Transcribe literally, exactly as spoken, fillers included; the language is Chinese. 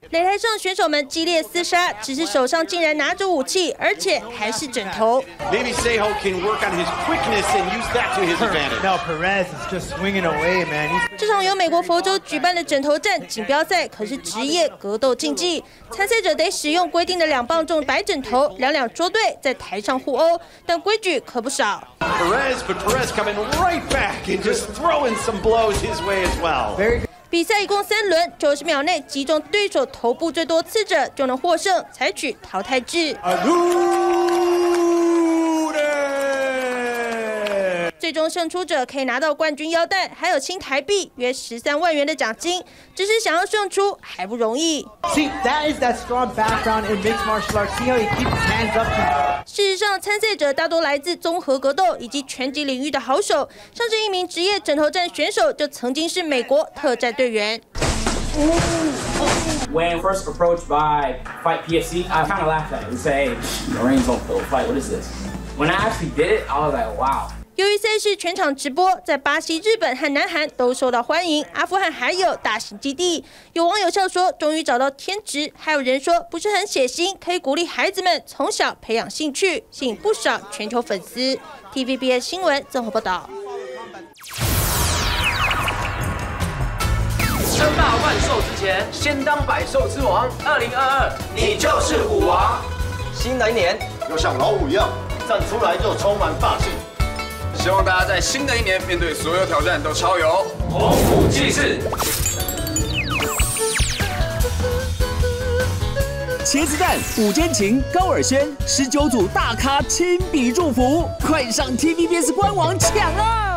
擂台上选手们激烈厮杀，只是手上竟然拿着武器，而且还是枕头。 Maybe Cejo can work on his quickness and use that to his advantage. No, Perez is just swinging away, man. 这场由美国佛州举办的枕头战锦标赛可是职业格斗竞技，参赛者得使用规定的两磅重白枕头，两两捉对，在台上互殴，但规矩可不少。 Perez, but Perez coming right back and just throwing some blows his way as well. Very 比赛一共三轮，九十秒内击中对手头部最多次者就能获胜，采取淘汰制。最终胜出者可以拿到冠军腰带，还有新台币约十三万元的奖金。只是想要胜出还不容易。 See, that is that strong background in mixed martial arts. See how he keeps his hands up. 事实上，参赛者大多来自综合格斗以及拳击领域的好手。像是一名职业枕头战选手，就曾经是美国特战队员。 When first approached by Fight P F C, I kind of laughed at it and say, "Marines don't fill fight. What is this?" When I actually did it, I was like, "Wow." 由于赛事全场直播，在巴西、日本和南韩都受到欢迎，阿富汗还有大型基地。有网友笑说，终于找到天职；还有人说，不是很血腥，可以鼓励孩子们从小培养兴趣，吸引不少全球粉丝。T V B S 新闻综合报道。 称霸万兽之前，先当百兽之王。二零二二，你就是虎王。新的一年， 要像老虎一样站出来就充满霸气。 希望大家在新的一年面对所有挑战都超有猛虎气势。 茄子蛋、五间情、高尔宣，十九组大咖亲笔祝福，快上 T V B S 官网抢啊！